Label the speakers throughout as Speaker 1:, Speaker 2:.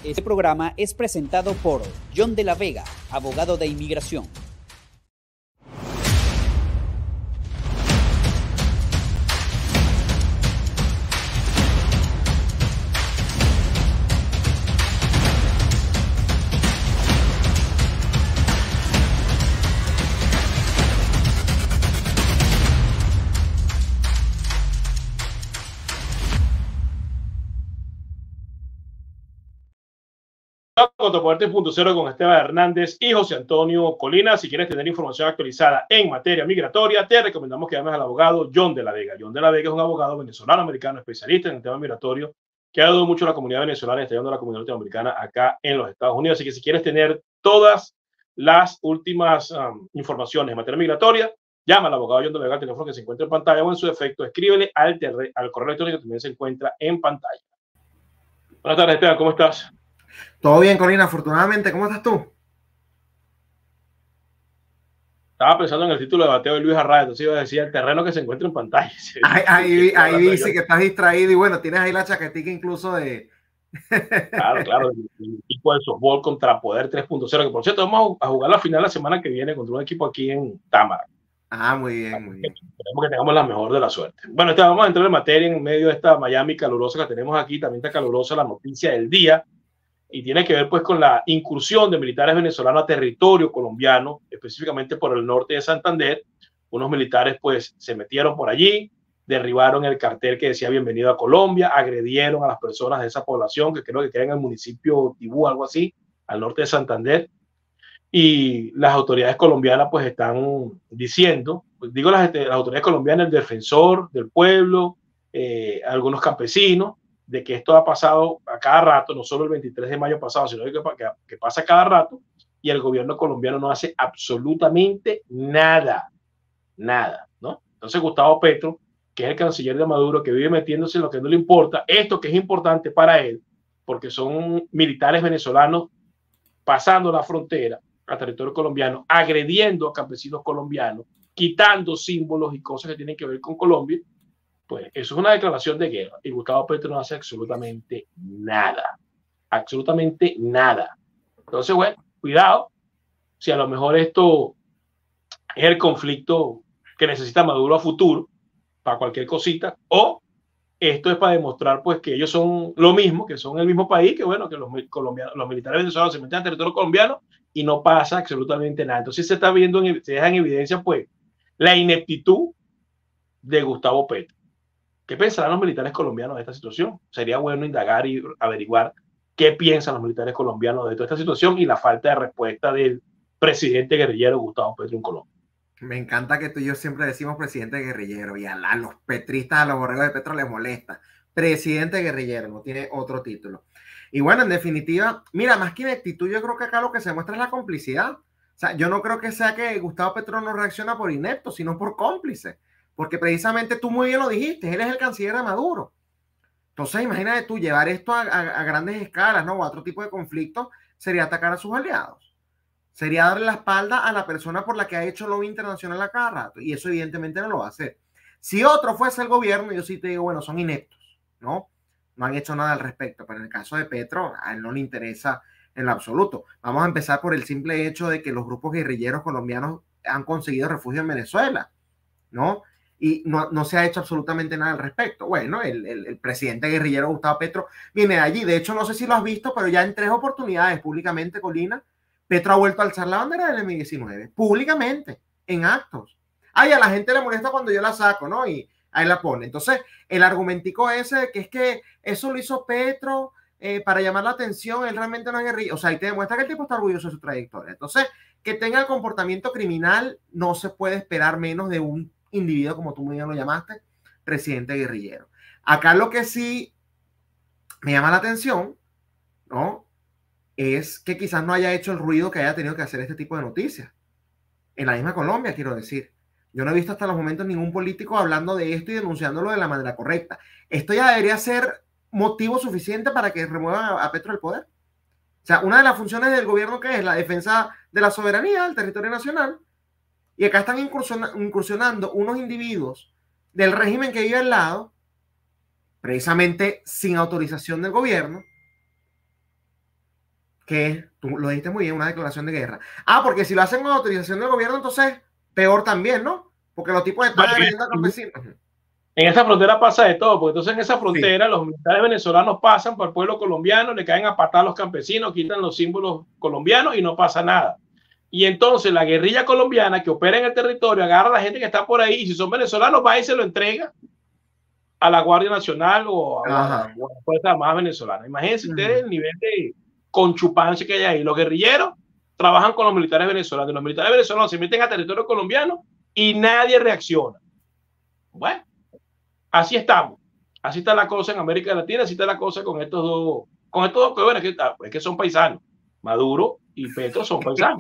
Speaker 1: Este programa es presentado por John de la Vega, abogado de inmigración.
Speaker 2: Contrapoder 3.0 con Esteban Hernández y José Antonio Colina. Si quieres tener información actualizada en materia migratoria, te recomendamos que llames al abogado John de la Vega. John de la Vega es un abogado venezolano-americano especialista en el tema migratorio que ha ayudado mucho a la comunidad venezolana y está ayudando a la comunidad latinoamericana acá en los Estados Unidos. Así que si quieres tener todas las últimas informaciones en materia migratoria, llama al abogado John de la Vega al teléfono que se encuentra en pantalla o en su defecto escríbele al correo electrónico que también se encuentra en pantalla. Buenas tardes, Esteban, ¿cómo estás?
Speaker 3: Todo bien, Corina, afortunadamente. ¿Cómo estás tú?
Speaker 2: Estaba pensando en el título de bateo de Luis Arraez, entonces iba a decir el terreno que se encuentra en pantalla.
Speaker 3: Ahí dice que estás distraído y bueno, tienes ahí la chaquetica incluso de...
Speaker 2: Claro, el equipo de softball contra Poder 3.0, que por cierto vamos a jugar la final la semana que viene contra un equipo aquí en Támara.
Speaker 3: Muy bien, muy bien.
Speaker 2: Esperemos que tengamos la mejor de la suerte. Bueno, vamos a entrar en materia en medio de esta Miami calurosa que tenemos aquí. También está calurosa la noticia del día y tiene que ver pues con la incursión de militares venezolanos a territorio colombiano, específicamente por el norte de Santander. Unos militares pues se metieron por allí, derribaron el cartel que decía bienvenido a Colombia, agredieron a las personas de esa población que creo que queda en el municipio Tibú, algo así, al norte de Santander. Y las autoridades colombianas pues están diciendo, pues, digo las autoridades colombianas, el defensor del pueblo, algunos campesinos, de que esto ha pasado a cada rato, no solo el 23 de mayo pasado, sino que pasa cada rato, y el gobierno colombiano no hace absolutamente nada, ¿no? Entonces Gustavo Petro, que es el canciller de Maduro, que vive metiéndose en lo que no le importa, esto que es importante para él, porque son militares venezolanos pasando la frontera a territorio colombiano, agrediendo a campesinos colombianos, quitando símbolos y cosas que tienen que ver con Colombia, pues eso es una declaración de guerra y Gustavo Petro no hace absolutamente nada. Entonces, bueno, cuidado, si a lo mejor esto es el conflicto que necesita Maduro a futuro para cualquier cosita, o esto es para demostrar pues que ellos son lo mismo, que son el mismo país, que bueno, que los militares venezolanos se meten al territorio colombiano y no pasa absolutamente nada. Entonces se está viendo, se deja en evidencia pues la ineptitud de Gustavo Petro. ¿Qué pensarán los militares colombianos de esta situación? Sería bueno indagar y averiguar qué piensan los militares colombianos de toda esta situación y la falta de respuesta del presidente guerrillero Gustavo Petro en Colombia.
Speaker 3: Me encanta que tú y yo siempre decimos presidente guerrillero y a los petristas, a los borregos de Petro les molesta. Presidente guerrillero, no tiene otro título. Y bueno, en definitiva, mira, más que ineptitud, yo creo que acá lo que se muestra es la complicidad. O sea, yo no creo que sea que Gustavo Petro no reacciona por inepto, sino por cómplice. Porque precisamente tú muy bien lo dijiste, él es el canciller de Maduro. Entonces, imagínate tú, llevar esto a grandes escalas, ¿no? O a otro tipo de conflicto, sería atacar a sus aliados. Sería darle la espalda a la persona por la que ha hecho lobby internacional a cada rato. Y eso evidentemente no lo va a hacer. Si otro fuese el gobierno, yo sí te digo, bueno, son ineptos, ¿no? No han hecho nada al respecto. Pero en el caso de Petro, a él no le interesa en lo absoluto. Vamos a empezar por el simple hecho de que los grupos guerrilleros colombianos han conseguido refugio en Venezuela, ¿no? Y no se ha hecho absolutamente nada al respecto. Bueno, el presidente guerrillero Gustavo Petro viene de allí. De hecho, no sé si lo has visto, pero ya en 3 oportunidades públicamente, Colina, Petro ha vuelto a alzar la bandera del M-19, públicamente, en actos. A la gente le molesta cuando yo la saco, ¿no? Y ahí la pone. Entonces, el argumentico ese de que es que eso lo hizo Petro para llamar la atención, él realmente no es guerrillero. O sea, ahí te demuestra que el tipo está orgulloso de su trayectoria. Entonces, que tenga el comportamiento criminal, no se puede esperar menos de un individuo, como tú muy bien lo llamaste, presidente guerrillero. Acá lo que sí me llama la atención, ¿no? Es que quizás no haya hecho el ruido que haya tenido que hacer este tipo de noticias. En la misma Colombia, quiero decir. Yo no he visto hasta los momentos ningún político hablando de esto y denunciándolo de la manera correcta. Esto ya debería ser motivo suficiente para que remuevan a Petro del poder. O sea, una de las funciones del gobierno que es la defensa de la soberanía del territorio nacional. Y acá están incursionando unos individuos del régimen que vive al lado, precisamente sin autorización del gobierno, Que tú lo dijiste muy bien, una declaración de guerra. Ah, porque si lo hacen con autorización del gobierno, entonces peor también, ¿no? Porque los tipos están agrediendo a campesinos.
Speaker 2: En esa frontera pasa de todo, porque entonces en esa frontera
Speaker 3: Sí.
Speaker 2: los militares venezolanos pasan por el pueblo colombiano, le caen a patar a los campesinos, quitan los símbolos colombianos y no pasa nada. Y entonces la guerrilla colombiana que opera en el territorio agarra a la gente que está por ahí y si son venezolanos va y se lo entrega a la Guardia Nacional o a la Fuerza Armada Venezolana. Imagínense ustedes el nivel de conchupancia que hay ahí. Los guerrilleros trabajan con los militares venezolanos. Los militares venezolanos se meten a territorio colombiano y nadie reacciona. Bueno, así estamos. Así está la cosa en América Latina, así está la cosa con estos dos que, bueno, es que son paisanos. Maduro y Petro son paisanos.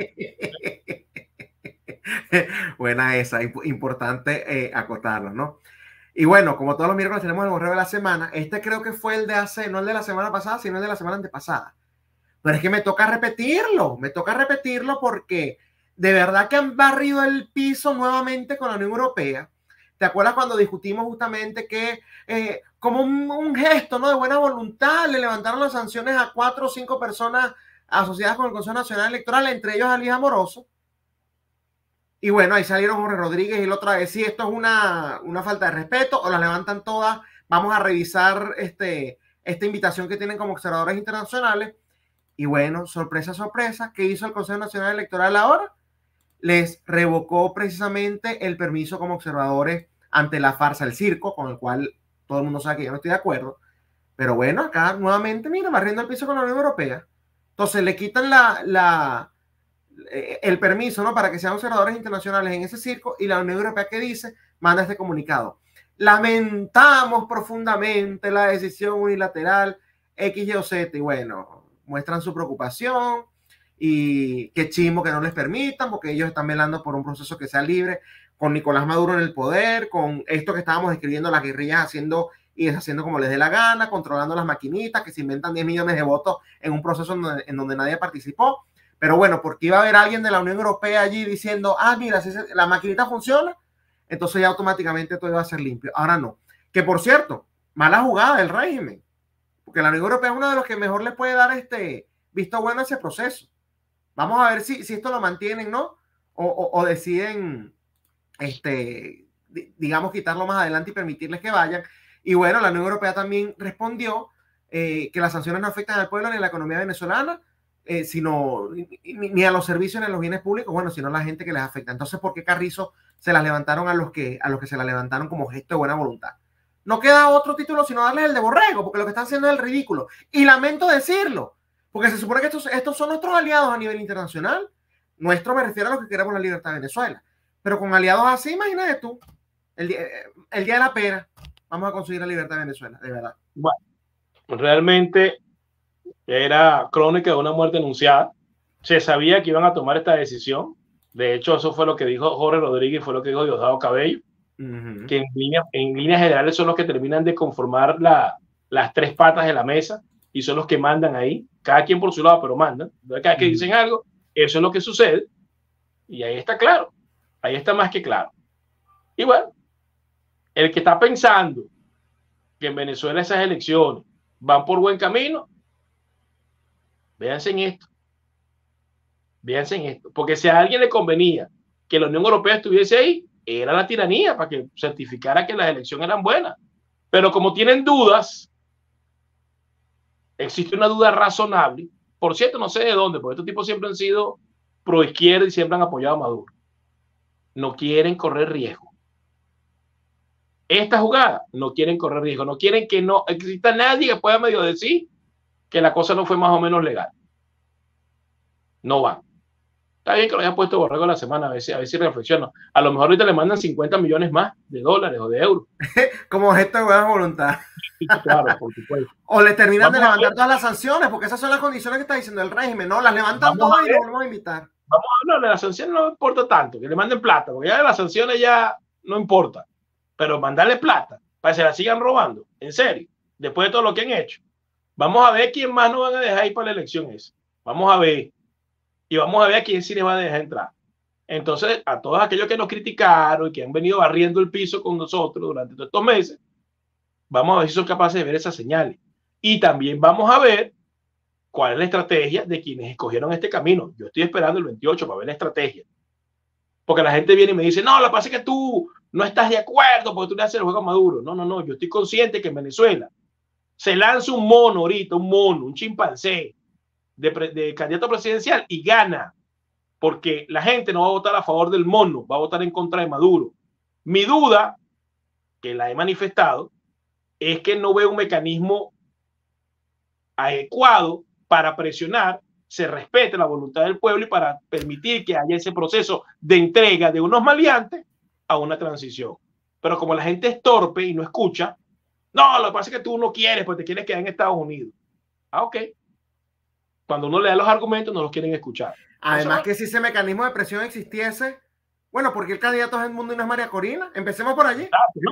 Speaker 3: Buena esa, importante acotarlo, ¿no? Y bueno, como todos los miércoles tenemos el borreo de la semana, este creo que fue el de hace, no el de la semana pasada, sino el de la semana antepasada. Pero es que me toca repetirlo porque de verdad que han barrido el piso nuevamente con la Unión Europea. ¿Te acuerdas cuando discutimos justamente que como un gesto, ¿no?, de buena voluntad le levantaron las sanciones a 4 o 5 personas asociadas con el Consejo Nacional Electoral, entre ellos a Luis Amoroso? Y bueno, ahí salieron Jorge Rodríguez y el otro a decir esto es una falta de respeto o las levantan todas. Vamos a revisar esta invitación que tienen como observadores internacionales. Y bueno, sorpresa, sorpresa, ¿qué hizo el Consejo Nacional Electoral ahora? Les revocó precisamente el permiso como observadores ante la farsa, el circo, con el cual todo el mundo sabe que yo no estoy de acuerdo. Pero bueno, acá nuevamente, mira, barriendo el piso con la Unión Europea. Entonces le quitan el permiso, ¿no?, para que sean observadores internacionales en ese circo, y la Unión Europea, ¿qué dice? Manda este comunicado: lamentamos profundamente la decisión unilateral X, Y o Z. Y bueno, muestran su preocupación y qué chimbo que no les permitan, porque ellos están velando por un proceso que sea libre, con Nicolás Maduro en el poder, con esto que estábamos escribiendo, las guerrillas haciendo y deshaciendo como les dé la gana, controlando las maquinitas que se inventan 10 millones de votos en un proceso en donde nadie participó. Pero bueno, porque iba a haber alguien de la Unión Europea allí diciendo, mira, si la maquinita funciona, entonces ya automáticamente todo iba a ser limpio. Ahora no. Que por cierto, mala jugada del régimen, porque la Unión Europea es uno de los que mejor le puede dar visto bueno a ese proceso. Vamos a ver si esto lo mantienen, ¿no? O deciden, digamos, quitarlo más adelante y permitirles que vayan. Y bueno, la Unión Europea también respondió que las sanciones no afectan al pueblo ni a la economía venezolana, sino ni a los servicios ni a los bienes públicos, bueno, sino a la gente que les afecta. Entonces, ¿por qué Carrizo se las levantaron a los que se las levantaron como gesto de buena voluntad? No queda otro título sino darles el de borrego, porque lo que están haciendo es el ridículo. Y lamento decirlo, porque se supone que estos son nuestros aliados a nivel internacional. Nuestro me refiero a los que queremos la libertad de Venezuela. Pero con aliados así, imagínate tú, el día de la pera, vamos a conseguir la libertad de Venezuela, de verdad.
Speaker 2: Bueno, realmente era crónica de una muerte anunciada. Se sabía que iban a tomar esta decisión. De hecho, eso fue lo que dijo Jorge Rodríguez, fue lo que dijo Diosdado Cabello, que en líneas generales son los que terminan de conformar las 3 patas de la mesa y son los que mandan ahí, cada quien por su lado, pero mandan. Entonces, cada vez que dicen algo, eso es lo que sucede. Y ahí está claro. Ahí está más que claro. Y bueno, el que está pensando que en Venezuela esas elecciones van por buen camino, véanse en esto. Véanse en esto. Porque si a alguien le convenía que la Unión Europea estuviese ahí, era la tiranía para que certificara que las elecciones eran buenas. Pero como tienen dudas, existe una duda razonable. Por cierto, no sé de dónde, porque estos tipos siempre han sido pro izquierda y siempre han apoyado a Maduro. No quieren correr riesgo. Esta jugada no quieren correr riesgo. No quieren que no exista nadie que pueda medio decir que la cosa no fue más o menos legal. No van. Está bien que lo haya puesto Borrego la semana, a ver si reflexiono. A lo mejor ahorita le mandan 50 millones más de dólares o de euros.
Speaker 3: Como gesto de buena voluntad.
Speaker 2: Claro, por supuesto.
Speaker 3: O le terminan de levantar todas las sanciones, porque esas son las condiciones que está diciendo el régimen, ¿no? Las levantan todas y lo volvemos a invitar.
Speaker 2: Vamos a hablar de las sanciones, no importa tanto, que le manden plata, porque ya de las sanciones ya no importa. Pero mandarle plata para que se la sigan robando, en serio, después de todo lo que han hecho. Vamos a ver quién más nos van a dejar ir para la elección esa. Vamos a ver. Y vamos a ver a quién sí les va a dejar entrar. Entonces, a todos aquellos que nos criticaron y que han venido barriendo el piso con nosotros durante todos estos meses, vamos a ver si son capaces de ver esas señales. Y también vamos a ver cuál es la estrategia de quienes escogieron este camino. Yo estoy esperando el 28 para ver la estrategia. Porque la gente viene y me dice, no, lo que pasa es que tú no estás de acuerdo porque tú le haces el juego a Maduro. No, no, no, yo estoy consciente que en Venezuela se lanza un mono ahorita, un mono, un chimpancé de candidato presidencial y gana. Porque la gente no va a votar a favor del mono, va a votar en contra de Maduro. Mi duda, que la he manifestado, es que no veo un mecanismo adecuado para presionar, se respete la voluntad del pueblo y para permitir que haya ese proceso de entrega de unos maleantes a una transición. Pero como la gente es torpe y no escucha, no, lo que pasa es que tú no quieres, pues te quieres quedar en Estados Unidos. Ah, ok. Cuando uno le da los argumentos, no los quieren escuchar.
Speaker 3: Además, que si ese mecanismo de presión existiese, bueno, porque el candidato es Edmundo y no es María Corina. Empecemos por allí.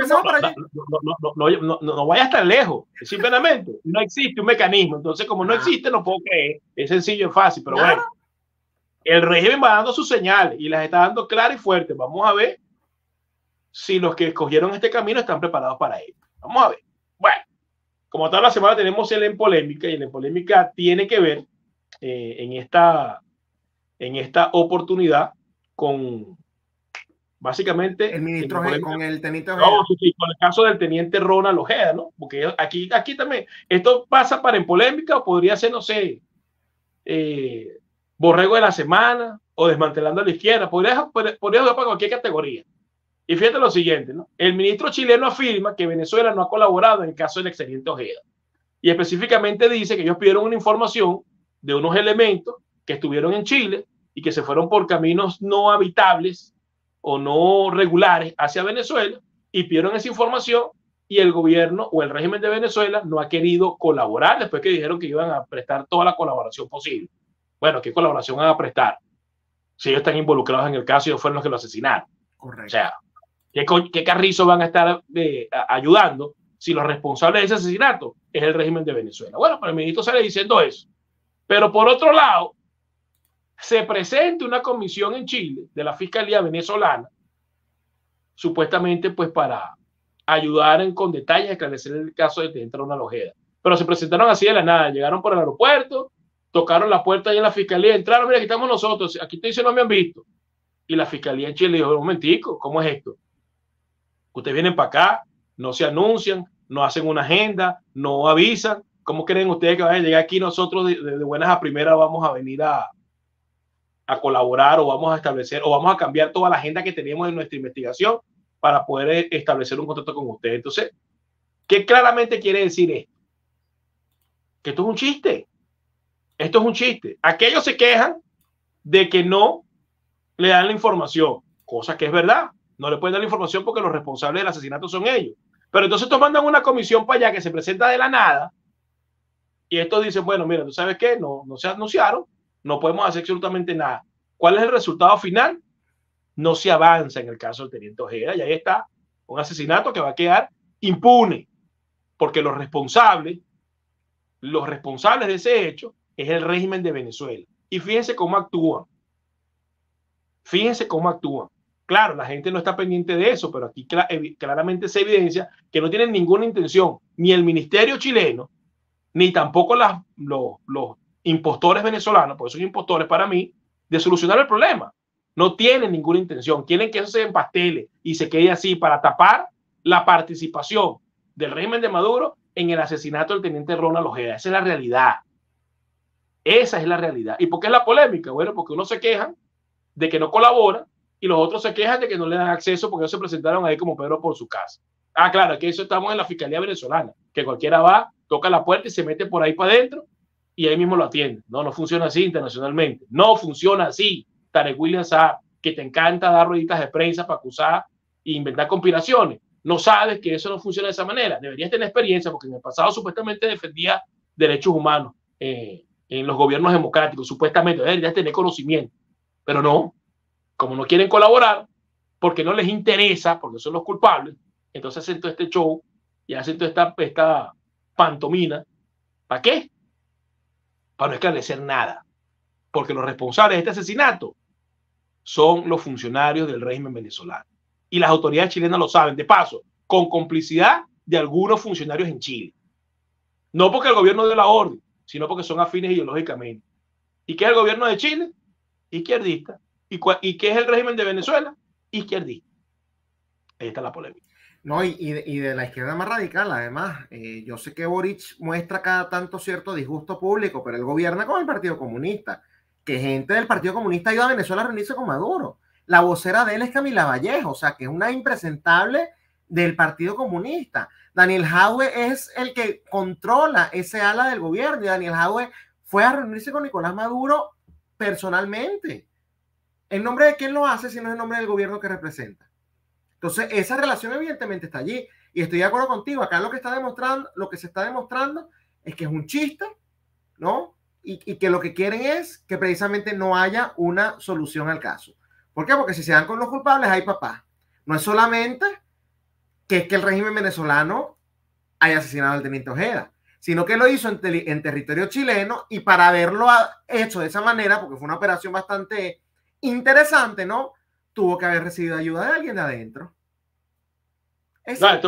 Speaker 2: No vayas tan lejos. Simplemente no existe un mecanismo. Entonces, como no existe, no puedo creer. Es sencillo, es fácil. Pero bueno, el régimen va dando sus señales y las está dando claras y fuertes. Vamos a ver si los que escogieron este camino están preparados para ello. Vamos a ver. Bueno, como toda la semana tenemos el en polémica, y el en polémica tiene que ver en esta oportunidad con básicamente
Speaker 3: el ministro con el teniente Ojeda.
Speaker 2: No, sí, con el caso del teniente Ronald Ojeda, ¿no? Porque aquí también esto pasa para en polémica o podría ser, no sé, borrego de la semana o desmantelando a la izquierda, podría ser para cualquier categoría. Y fíjate lo siguiente, ¿no? El ministro chileno afirma que Venezuela no ha colaborado en el caso del exteniente Ojeda y específicamente dice que ellos pidieron una información de unos elementos que estuvieron en Chile y que se fueron por caminos no habitables o no regulares hacia Venezuela y pidieron esa información y el gobierno o el régimen de Venezuela no ha querido colaborar después que dijeron que iban a prestar toda la colaboración posible. Bueno, ¿qué colaboración van a prestar? Si ellos están involucrados en el caso y ellos fueron los que lo asesinaron.
Speaker 3: Correcto.
Speaker 2: O sea, ¿qué carrizo van a estar ayudando si los responsables de ese asesinato es el régimen de Venezuela? Bueno, pero el ministro sale diciendo eso. Pero por otro lado, se presenta una comisión en Chile de la Fiscalía venezolana, supuestamente pues para ayudar con detalles a esclarecer el caso de teniente Ronald Ojeda. Pero se presentaron así de la nada, llegaron por el aeropuerto, tocaron la puerta ahí en la Fiscalía, entraron, mira, aquí estamos nosotros, aquí te dicen no me han visto. Y la Fiscalía en Chile dijo, un momentico, ¿cómo es esto? Ustedes vienen para acá, no se anuncian, no hacen una agenda, no avisan. ¿Cómo creen ustedes que van a llegar aquí nosotros de buenas a primeras vamos a venir a colaborar o vamos a establecer o vamos a cambiar toda la agenda que tenemos en nuestra investigación para poder establecer un contacto con ustedes? Entonces, ¿qué claramente quiere decir esto? Que esto es un chiste. Esto es un chiste. Aquellos se quejan de que no le dan la información, cosa que es verdad. No le pueden dar la información porque los responsables del asesinato son ellos. Pero entonces estos mandan una comisión para allá que se presenta de la nada y estos dicen, bueno, mira, ¿tú sabes qué? No se anunciaron, no podemos hacer absolutamente nada. ¿Cuál es el resultado final? No se avanza en el caso del teniente Ojeda y ahí está un asesinato que va a quedar impune porque los responsables de ese hecho es el régimen de Venezuela. Y fíjense cómo actúan. Fíjense cómo actúan. Claro, la gente no está pendiente de eso, pero aquí claramente se evidencia que no tienen ninguna intención, ni el ministerio chileno, ni tampoco los impostores venezolanos, porque son impostores para mí, de solucionar el problema. No tienen ninguna intención. Quieren que eso se empastele y se quede así para tapar la participación del régimen de Maduro en el asesinato del teniente Ronald Ojeda. Esa es la realidad. Esa es la realidad. ¿Y por qué es la polémica? Bueno, porque unos se quejan de que no colaboran y los otros se quejan de que no le dan acceso porque ellos se presentaron ahí como Pedro por su casa. Ah, claro, que eso estamos en la Fiscalía venezolana, que cualquiera va, toca la puerta y se mete por ahí para adentro y ahí mismo lo atiende. No funciona así internacionalmente. No funciona así. Tarek William Saab, que te encanta dar rueditas de prensa para acusar e inventar conspiraciones. No sabes que eso no funciona de esa manera. Deberías tener experiencia porque en el pasado supuestamente defendía derechos humanos en los gobiernos democráticos. Supuestamente deberías tener conocimiento. Pero no. Como no quieren colaborar, porque no les interesa, porque son los culpables, entonces hacen todo este show y hacen toda esta pantomina. ¿Para qué? Para no esclarecer nada. Porque los responsables de este asesinato son los funcionarios del régimen venezolano. Y las autoridades chilenas lo saben, de paso, con complicidad de algunos funcionarios en Chile. No porque el gobierno dio la orden, sino porque son afines ideológicamente. ¿Y qué es el gobierno de Chile? Izquierdista. ¿Y qué es el régimen de Venezuela? Izquierdista. Ahí está la polémica.
Speaker 3: No, y de la izquierda más radical, además. Yo sé que Boric muestra cada tanto cierto disgusto público, pero él gobierna con el Partido Comunista. Que gente del Partido Comunista ha ido a Venezuela a reunirse con Maduro. La vocera de él es Camila Vallejo, o sea, que es una impresentable del Partido Comunista. Daniel Jadue es el que controla ese ala del gobierno, y Daniel Jadue fue a reunirse con Nicolás Maduro personalmente. ¿En nombre de quién lo hace si no es en nombre del gobierno que representa? Entonces, esa relación evidentemente está allí. Y estoy de acuerdo contigo. Acá lo que se está demostrando es que es un chiste, ¿no? Y que lo que quieren es que precisamente no haya una solución al caso. ¿Por qué? Porque si se dan con los culpables, hay papá. No es solamente que es que el régimen venezolano haya asesinado al teniente Ojeda, sino que lo hizo en territorio chileno, y para haberlo hecho de esa manera, porque fue una operación bastante interesante, ¿no? Tuvo que haber recibido ayuda de alguien de adentro.
Speaker 2: No, esto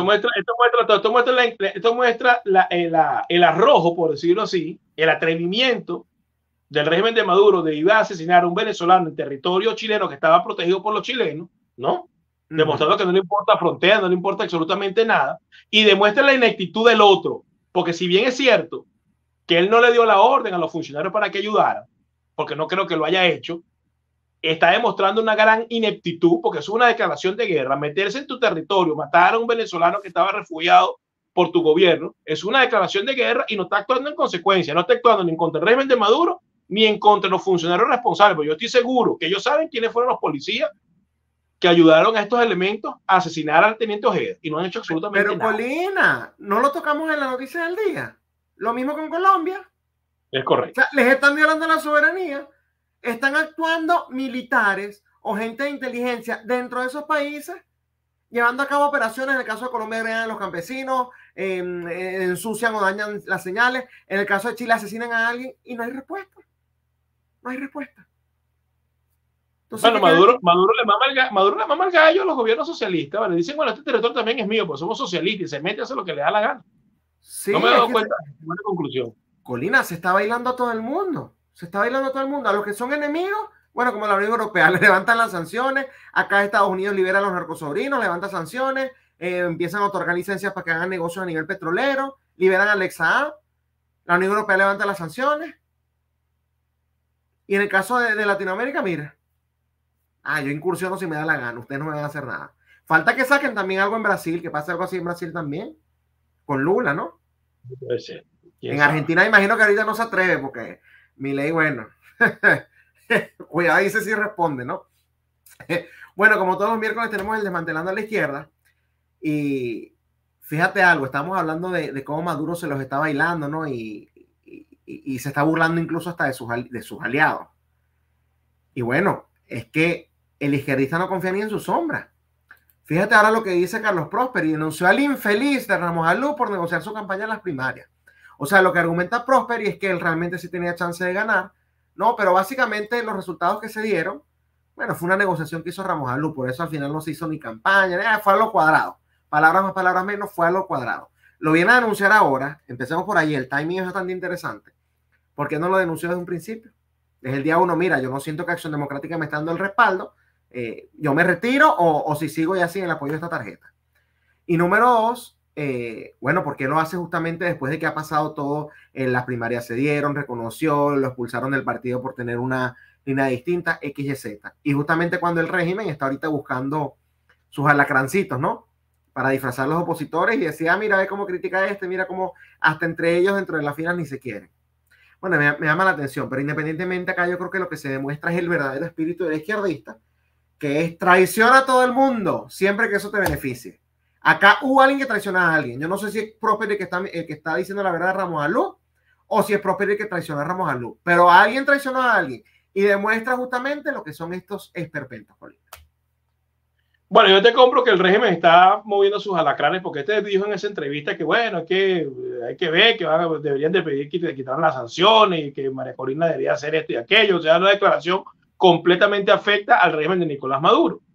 Speaker 2: muestra el arrojo, por decirlo así, el atrevimiento del régimen de Maduro de ir a asesinar a un venezolano en territorio chileno que estaba protegido por los chilenos, ¿no? Demostrando que no le importa frontera, no le importa absolutamente nada, y demuestra la ineptitud del otro, porque si bien es cierto que él no le dio la orden a los funcionarios para que ayudaran, porque no creo que lo haya hecho, está demostrando una gran ineptitud, porque es una declaración de guerra. Meterse en tu territorio, matar a un venezolano que estaba refugiado por tu gobierno, es una declaración de guerra, y no está actuando en consecuencia, no está actuando ni en contra del régimen de Maduro, ni en contra de los funcionarios responsables, porque yo estoy seguro que ellos saben quiénes fueron los policías que ayudaron a estos elementos a asesinar al teniente Ojeda, y no han hecho absolutamente nada.
Speaker 3: Pero Colina, no lo tocamos en la noticia del día. Lo mismo con Colombia.
Speaker 2: Es correcto.
Speaker 3: O sea, les están violando la soberanía. Están actuando militares o gente de inteligencia dentro de esos países, llevando a cabo operaciones. En el caso de Colombia, agregan a los campesinos, ensucian o dañan las señales. En el caso de Chile, asesinan a alguien y no hay respuesta. No hay respuesta. Entonces,
Speaker 2: bueno, Maduro le mama el gallo a los gobiernos socialistas, ¿vale? Dicen, bueno, este territorio también es mío, pues somos socialistas, y se mete a hacer lo que le da la gana.
Speaker 3: Sí,
Speaker 2: no me he dado cuenta. Buena conclusión.
Speaker 3: Colina, se está bailando a todo el mundo. Se está bailando a todo el mundo. A los que son enemigos, bueno, como la Unión Europea, le levantan las sanciones. Acá Estados Unidos libera a los narcosobrinos, levanta sanciones, empiezan a otorgar licencias para que hagan negocios a nivel petrolero, liberan al Exa. La Unión Europea levanta las sanciones. Y en el caso de Latinoamérica, mira, yo incursiono si me da la gana, ustedes no me van a hacer nada. Falta que saquen también algo en Brasil, que pase algo así en Brasil también, con Lula, ¿no?
Speaker 2: Puede ser.
Speaker 3: En Argentina imagino que ahorita no se atreve, porque Milei, bueno, cuidado, dice si responde, ¿no? Bueno, como todos los miércoles tenemos el Desmantelando a la Izquierda, y fíjate algo, estamos hablando de cómo Maduro se los está bailando, ¿no? Y se está burlando incluso hasta de sus aliados. Y bueno, es que el izquierdista no confía ni en su sombra. Fíjate ahora lo que dice Carlos Prosperi, denunció al infeliz de Ramos Alú por negociar su campaña en las primarias. O sea, lo que argumenta Prosperi es que él realmente sí tenía chance de ganar, ¿no? Pero básicamente los resultados que se dieron, bueno, fue una negociación que hizo Ramos Alú, por eso al final no se hizo ni campaña, fue a lo cuadrado. Palabras más, palabras menos, fue a lo cuadrado. Lo viene a denunciar ahora, empecemos por ahí, el timing es bastante interesante. ¿Por qué no lo denunció desde un principio? Desde el día 1, mira, yo no siento que Acción Democrática me está dando el respaldo, yo me retiro o si sigo ya sin el apoyo de esta tarjeta. Y número 2, bueno, ¿por qué lo hace justamente después de que ha pasado todo? En las primarias se dieron, reconoció, lo expulsaron del partido por tener una línea distinta, X, Y, Z. Y justamente cuando el régimen está ahorita buscando sus alacrancitos, ¿no? Para disfrazar a los opositores y decir, mira, ve cómo critica mira cómo hasta entre ellos, dentro de las filas, ni se quieren. Bueno, me llama la atención, pero independientemente acá yo creo que lo que se demuestra es el verdadero espíritu del izquierdista, que es traición a todo el mundo, siempre que eso te beneficie. Acá hubo alguien que traicionó a alguien. Yo no sé si es Prosperi el que está diciendo la verdad de Ramos Alú, o si es Prosperi el que traicionó a Ramos Alú, pero alguien traicionó a alguien y demuestra justamente lo que son estos esperpentos políticos.
Speaker 2: Bueno, yo te compro que el régimen está moviendo sus alacranes, porque dijo en esa entrevista que bueno, que hay que ver que deberían de pedir que quitaran las sanciones y que María Corina debería hacer esto y aquello. O sea, una declaración completamente afecta al régimen de Nicolás Maduro.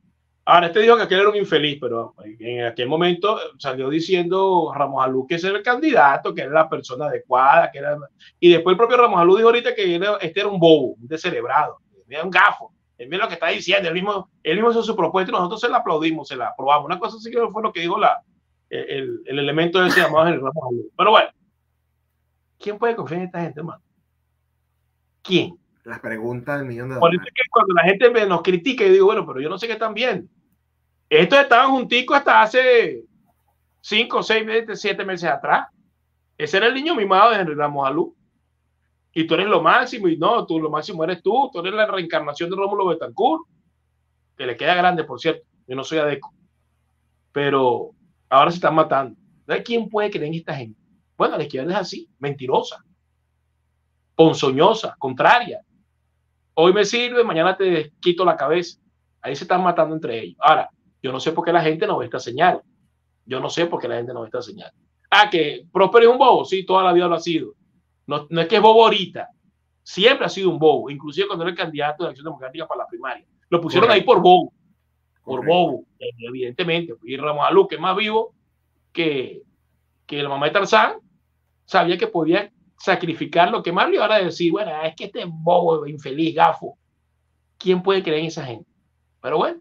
Speaker 2: Ahora, este dijo que aquel era un infeliz, pero en aquel momento salió diciendo Ramos Alú que ese era el candidato, que era la persona adecuada, que era... Y después el propio Ramos Alú dijo ahorita que este era un bobo, un descerebrado, era un gafo. Él mismo lo que está diciendo, él mismo hizo su propuesta y nosotros se la aplaudimos, se la aprobamos. Una cosa así que fue lo que dijo el elemento de ese llamado el Ramos Alú. Pero bueno, ¿quién puede confiar en esta gente, hermano? ¿Quién?
Speaker 3: Las preguntas del millón de
Speaker 2: Por
Speaker 3: dólares.
Speaker 2: eso es que cuando la gente nos critica, yo digo, bueno, pero yo no sé qué están viendo. Estos estaban junticos hasta hace 5, 6 meses, 7 meses atrás. Ese era el niño mimado de Henry Ramos Alú. Y tú eres lo máximo, y no, tú lo máximo eres tú eres la reencarnación de Rómulo Betancourt, que le queda grande, por cierto. Yo no soy adeco. Pero ahora se están matando. ¿Quién puede creer en esta gente? Bueno, la izquierda es así, mentirosa, ponzoñosa, contraria. Hoy me sirve, mañana te quito la cabeza. Ahí se están matando entre ellos. Ahora, yo no sé por qué la gente no ve esta señal. Yo no sé por qué la gente no ve esta señal. Que Próspero es un bobo. Sí, toda la vida lo ha sido. No es que es bobo ahorita. Siempre ha sido un bobo. Inclusive cuando era el candidato de Acción Democrática para la primaria. Lo pusieron ahí por bobo. Por bobo, evidentemente. Y Ramos Alú, que es más vivo que la mamá de Tarzán, sabía que podía sacrificar lo que más le iba a decir, bueno, es que este bobo, infeliz, gafo. ¿Quién puede creer en esa gente? Pero bueno,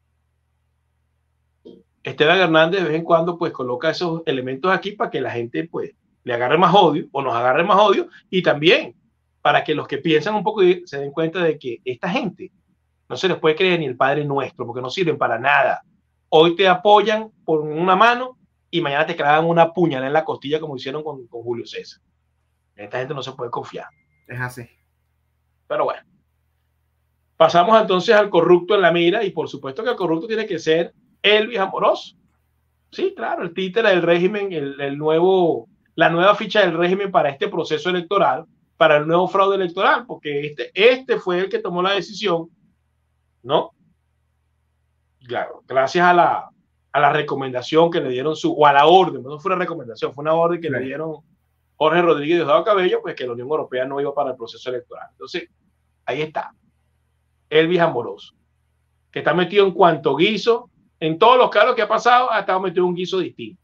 Speaker 2: Esteban Hernández de vez en cuando pues coloca esos elementos aquí para que la gente pues le agarre más odio o nos agarre más odio, y también para que los que piensan un poco se den cuenta de que esta gente no se les puede creer ni el Padre Nuestro, porque no sirven para nada. Hoy te apoyan por una mano y mañana te clavan una puñalada en la costilla como hicieron con Julio César. Esta gente no se puede confiar.
Speaker 3: Es así.
Speaker 2: Pero bueno, pasamos entonces al corrupto en la mira, y por supuesto que el corrupto tiene que ser Elvis Amorós. Sí, claro, el títere del régimen, la nueva ficha del régimen para este proceso electoral, para el nuevo fraude electoral, porque este fue el que tomó la decisión, ¿no? Claro, gracias a la recomendación que le dieron o a la orden, no fue una recomendación, fue una orden que le dieron Jorge Rodríguez y Diosdado Cabello, pues que la Unión Europea no iba para el proceso electoral. Entonces, ahí está, Elvis Amorós, que está metido en cuanto guiso, en todos los casos que ha pasado, ha estado metido en un guiso distinto.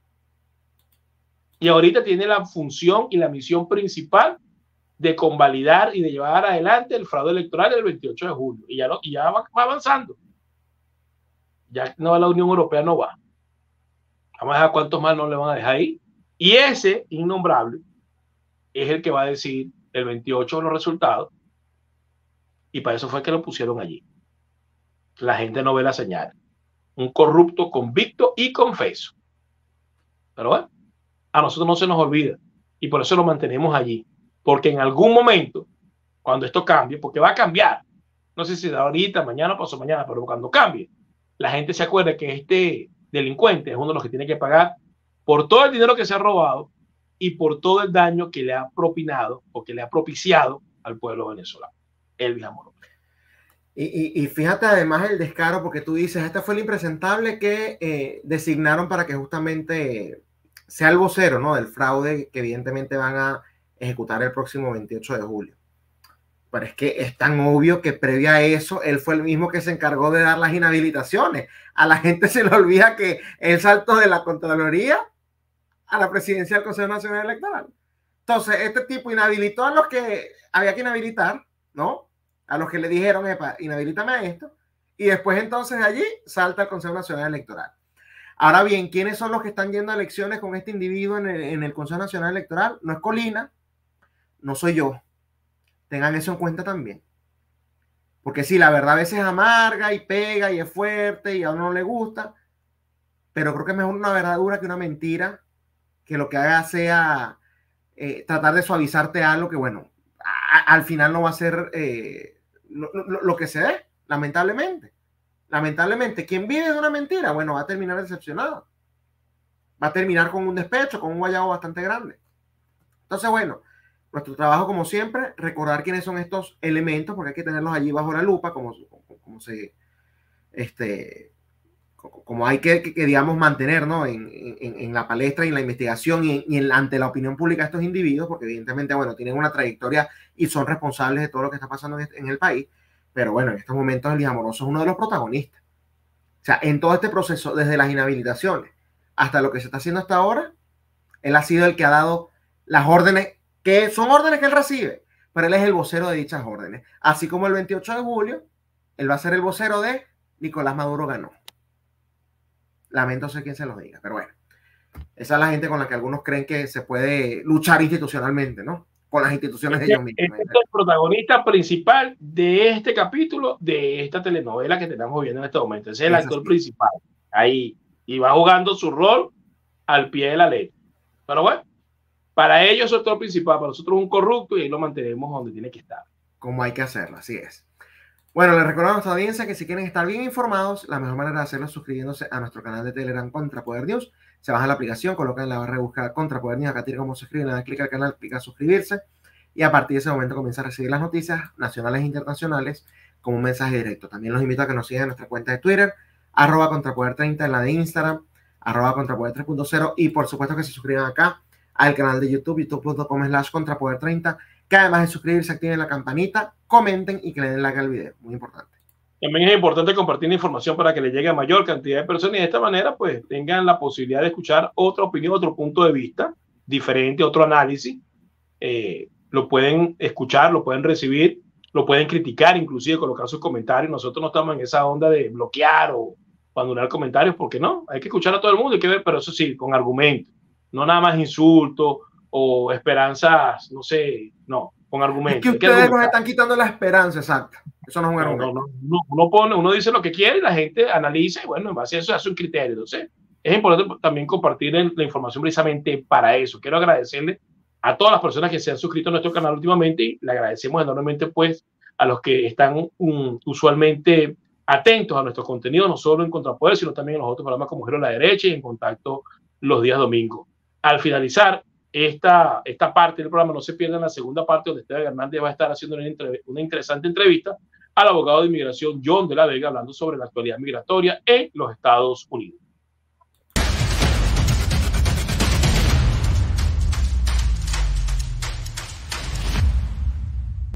Speaker 2: Y ahorita tiene la función y la misión principal de convalidar y de llevar adelante el fraude electoral del 28 de julio. Y ya va avanzando. Ya no, la Unión Europea no va. Vamos a dejar cuántos más no le van a dejar ahí. Y ese innombrable es el que va a decir el 28 los resultados. Y para eso fue que lo pusieron allí. La gente no ve la señal. Un corrupto convicto y confeso. Pero bueno, a nosotros no se nos olvida. Y por eso lo mantenemos allí. Porque en algún momento, cuando esto cambie, porque va a cambiar, no sé si de ahorita, mañana, pasó mañana, pero cuando cambie, la gente se acuerda que este delincuente es uno de los que tiene que pagar por todo el dinero que se ha robado y por todo el daño que le ha propinado o que le ha propiciado al pueblo venezolano. Elvis Amorós.
Speaker 3: Y fíjate además el descaro, porque tú dices, este fue el impresentable que designaron para que justamente sea el vocero, ¿no?, del fraude que evidentemente van a ejecutar el próximo 28 de julio. Pero es que es tan obvio que previo a eso, él fue el mismo que se encargó de dar las inhabilitaciones. A la gente se le olvida que él saltó de la Contraloría a la presidencia del Consejo Nacional Electoral. Entonces, este tipo inhabilitó a los que había que inhabilitar, ¿no? A los que le dijeron, epa, inhabilítame a esto. Y después entonces allí salta el Consejo Nacional Electoral. Ahora bien, ¿quiénes son los que están yendo a elecciones con este individuo en el Consejo Nacional Electoral? No es Colina, no soy yo. Tengan eso en cuenta también. Porque sí, la verdad a veces amarga y pega y es fuerte y a uno no le gusta, pero creo que es mejor una verdad dura que una mentira, que lo que haga sea tratar de suavizarte algo que, bueno, al final no va a ser lo que se ve, lamentablemente. Lamentablemente, quien vive de una mentira, bueno, va a terminar decepcionado. Va a terminar con un despecho, con un guayabo bastante grande. Entonces, bueno, nuestro trabajo, como siempre, recordar quiénes son estos elementos, porque hay que tenerlos allí bajo la lupa, como hay que digamos, mantener, ¿no?, en la palestra y en la investigación y ante la opinión pública de estos individuos, porque evidentemente, bueno, tienen una trayectoria y son responsables de todo lo que está pasando en el país. Pero bueno, en estos momentos Elvis Amorós es uno de los protagonistas. O sea, en todo este proceso, desde las inhabilitaciones hasta lo que se está haciendo hasta ahora, él ha sido el que ha dado las órdenes, que son órdenes que él recibe, pero él es el vocero de dichas órdenes. Así como el 28 de julio, él va a ser el vocero de Nicolás Maduro ganó. Lamento ser quien se los diga, pero bueno. Esa es la gente con la que algunos creen que se puede luchar institucionalmente, ¿no? Con las instituciones de ellos mismos.
Speaker 2: Este es el protagonista principal de este capítulo, de esta telenovela que tenemos viendo en este momento. Ese es el actor principal. Ahí. Y va jugando su rol al pie de la letra. Pero bueno, para ellos es el actor principal, para nosotros es un corrupto y ahí lo mantenemos donde tiene que estar.
Speaker 3: Como hay que hacerlo, así es. Bueno, les recuerdo a nuestra audiencia que si quieren estar bien informados, la mejor manera de hacerlo es suscribiéndose a nuestro canal de Telegram Contrapoder News. Se baja la aplicación, colocan en la barra de búsqueda Contrapoder News, acá tiene cómo se suscriben, le dan clic al canal, clic a suscribirse y a partir de ese momento comienza a recibir las noticias nacionales e internacionales como un mensaje directo. También los invito a que nos sigan en nuestra cuenta de Twitter, @Contrapoder30, en la de Instagram, @Contrapoder 3.0 y por supuesto que se suscriban acá al canal de YouTube, youtube.com/Contrapoder30, que además de suscribirse, activen la campanita, comenten y que le den like al video, muy importante.
Speaker 2: También es importante compartir la información para que le llegue a mayor cantidad de personas y de esta manera pues tengan la posibilidad de escuchar otra opinión, otro punto de vista diferente, otro análisis. Lo pueden escuchar, lo pueden recibir, lo pueden criticar, inclusive colocar sus comentarios. Nosotros no estamos en esa onda de bloquear o abandonar comentarios, porque no, hay que escuchar a todo el mundo, hay que ver, pero eso sí, con argumentos, no nada más insultos o esperanzas, no sé, no, con argumentos.
Speaker 3: Es que ustedes nos están quitando la esperanza, exacto. Eso no es un argumento.
Speaker 2: Uno dice lo que quiere y la gente analiza y bueno, en base a eso hace un criterio. Entonces, es importante también compartir la información precisamente para eso. Quiero agradecerle a todas las personas que se han suscrito a nuestro canal últimamente y le agradecemos enormemente pues a los que están usualmente atentos a nuestro contenido, no solo en Contrapoder, sino también en los otros programas como Giro a la Derecha y En Contacto los días domingos. Al finalizar esta parte del programa, no se pierdan la segunda parte donde Esteban Hernández va a estar haciendo una interesante entrevista al abogado de inmigración John de la Vega hablando sobre la actualidad migratoria en los Estados Unidos.